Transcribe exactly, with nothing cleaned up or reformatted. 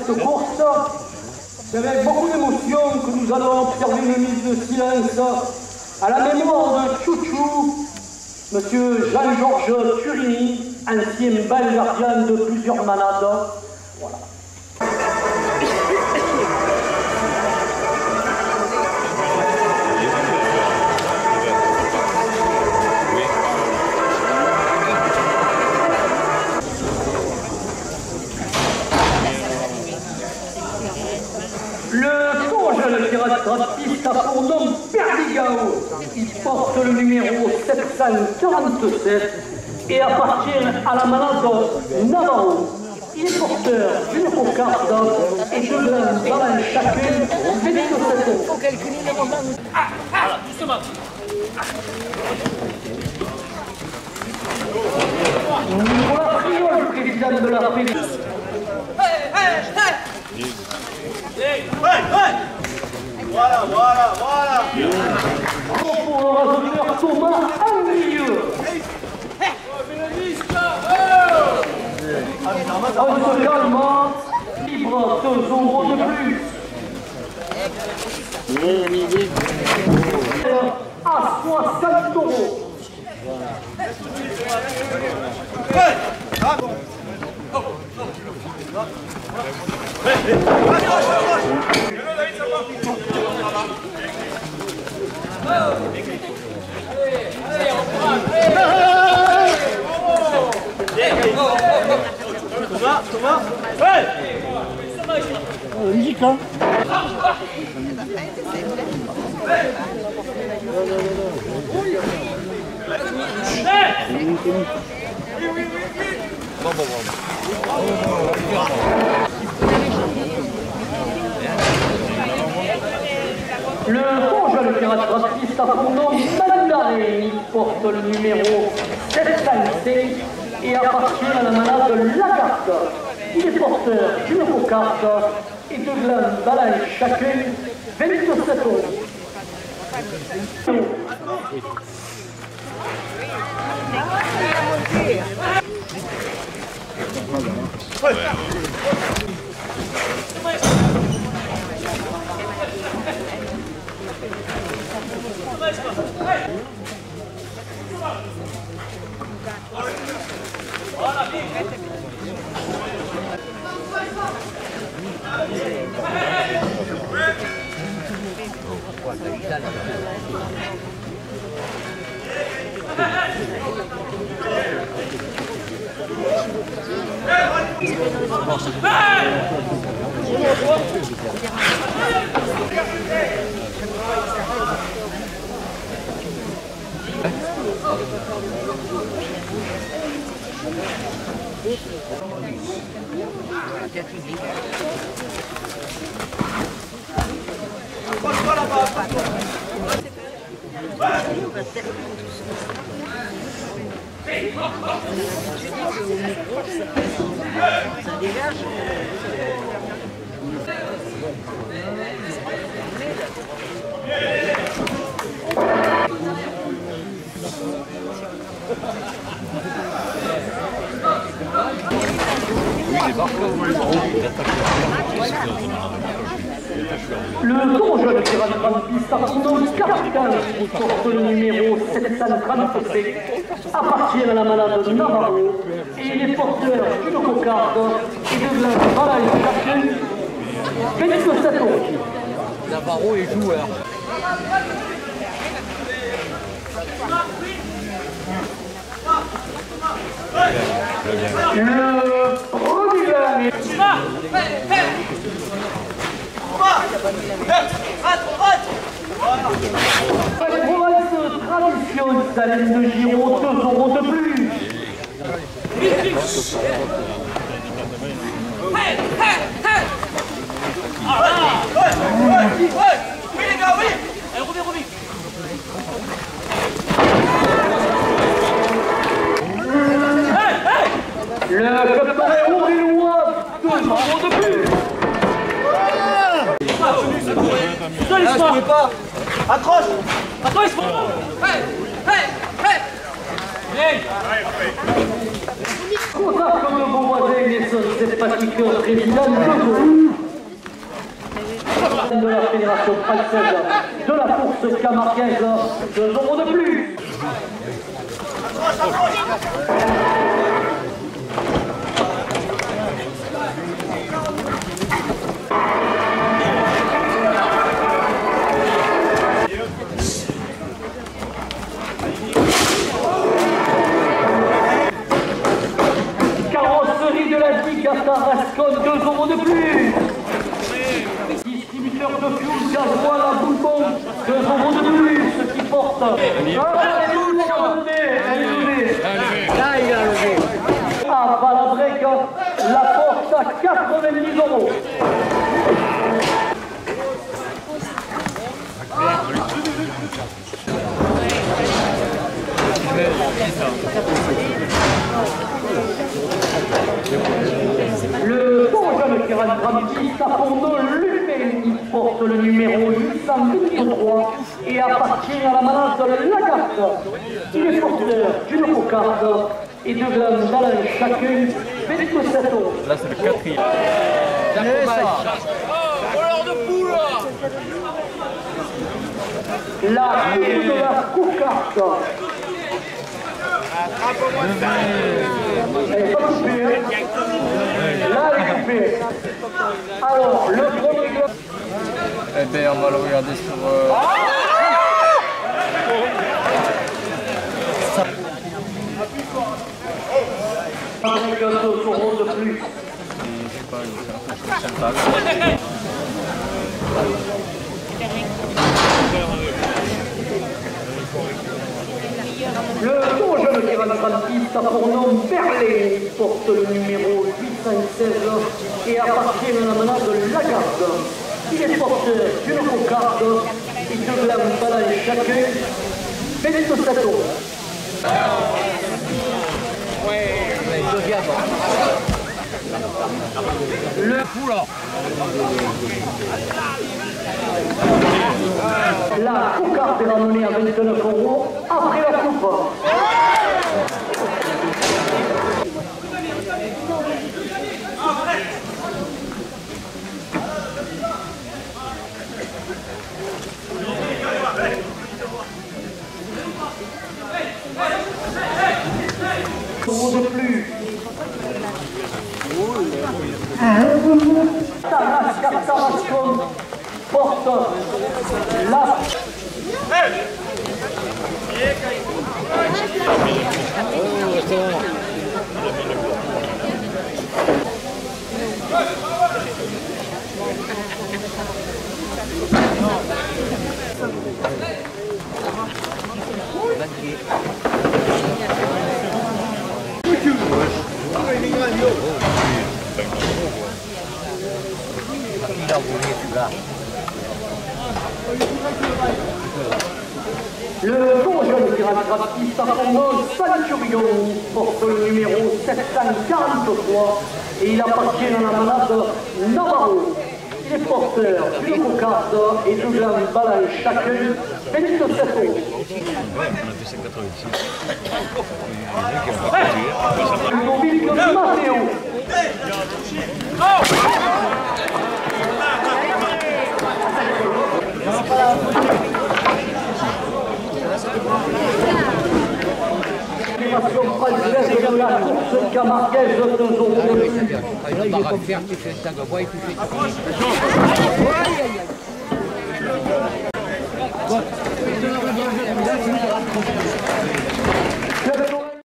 cette course. C'est avec beaucoup d'émotion que nous allons observer une minute de silence à la mémoire de Chouchou, Monsieur Jean-Georges Turini, ancien bel gardien de plusieurs manades. Voilà. Le court jeune pirate graphiste a pour nom Perdigao. Il porte le numéro sept cent quarante-sept et appartient à la manade Navarro. Il est porteur d'une cocarde et de l'un dans chacune vingt-sept euros. Il faut calculer les montants. Ah, ah, justement. Voilà, prions le président de la Fédération. Hey, hey, hey. Hey, hey. Voilà, voilà, voilà. Pour le rasonneur Thomas en milieu. On se calme, libre deux euros de plus. À soixante euros. Thomas, Thomas, hey! Musique, hein? Bon, bon, bon. Le bon jeune pirate graphiste a pour nom Mandaré. Il porte le numéro sept cent cinq et appartient à la manade Lagarde. Il est porteur d'une cocarde et de glandes balles chacune vingt-sept euros. Ça dégage. Le don jeune pirate graphiste a pour nom Carcan, qui porte le numéro sept cent trente-sept, appartient à la manade Navarro et il est porteur d'une cocarde et de la balade chacune vingt-sept euros. Navarro est joueur. Le premier Provence tradition, Salem de Giraud, deux euros de plus. Hey, hey, hey. Ah là. Oui, les gars, oui. Allez, reviens, reviens. Hey, hey. Le capitaine Aurélois, deux euros de plus. Ah, je pouvais pas. Accroche. Attends, il se fait. Hey, hey, hey. Hey. Contact comme de Beauvoisin et son sympathique président Jojo de la Fédération française de la course camarguaise, deux euros de plus. Carrosserie de la Digue à Tarascon, deux euros de plus. Distributeur de fuel, gasoil à Bourbon, deux euros de plus, ce qui porte. Ah, elle est levée, elle est levée. Là, il a levé. À Valabrec, la porte à quatre-vingt-dix euros. Le bon jeune qui rentre en piste à Fourneau, Lupin, il porte le numéro huit cent vingt-trois et appartient à la manade de Lagarde. Il est porteur d'une cocarde et de glandes ballons chacune, vingt-sept euros. Là, c'est le quatrième. Voleur de poule. La queue de la cocarde. Elle est pas coupée, hein. Là, elle est coupée. Alors, le premier gland. Eh bien, on va le regarder sur... Euh... Avec deux euros de plus. Je sais pas, c'est sympa. Le bon jeune qui rentre en piste a pour nom Berlin, il porte le numéro huit cent seize et appartient à la manade de Lagarde. Il est porteur d'une cocarde et de glandes ballons chacun, vingt-sept euros. Le Oula. La cocarde est ramenée à vingt-neuf euros après la coupe. Euros de plus. Tarascon, Tarascon porte la... Le bon jeune qui rentre en piste à Fourneau, Centurion, porte le numéro sept cent quarante-trois et il appartient à la manade Navarro. Il est porteur d'une cocarde et de glandes ballons chacun, vingt-sept euros. Le mobile de Matteo. L'animation française de la course camarguaise de deux euros de plus. Là, il est pas faire, tu fais ça, ouais, tu fais ça.